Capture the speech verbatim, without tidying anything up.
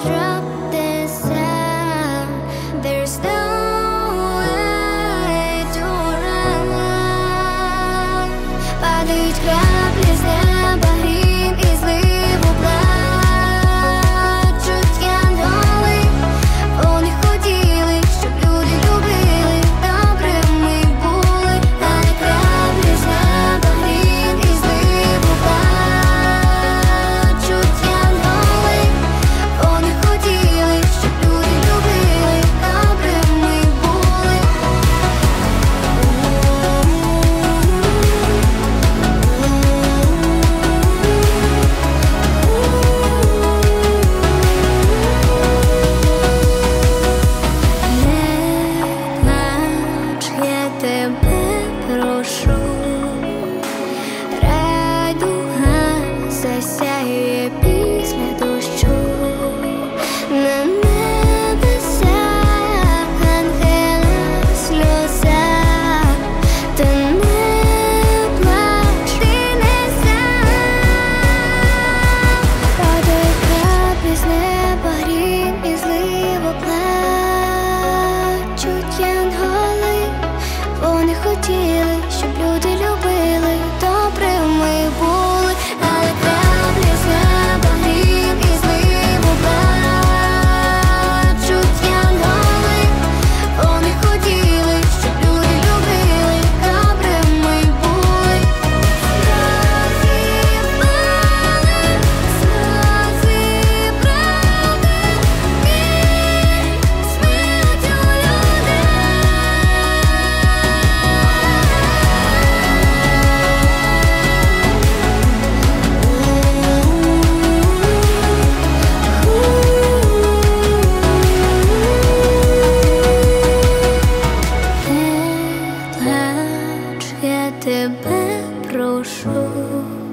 drop this down. There's no way to run. Падають краплі з неба, грім і зливу плачуть янголи. Вони хотіли, щоб люди любили, добрими були. Але краплі з неба, грім і зливу плачуть янголи. Вони хотіли, щоб люди любили, добрими були. Не плач, я тебе прошу. Райдуга засяє після дощу. На небесах ангела сльоза. Та не плач, ти не сам. Падають краплі з неба, грім і зливу плачуть янголи. Вони хотіли, щоб люди любили, добрими були. Але краплі з неба, грім і зливу плачуть янголи. Вони хотіли, щоб люди любили, добрими були. Сльози впали, сльози правди, біль, смерть у людей. Не плач, я тебе прошу.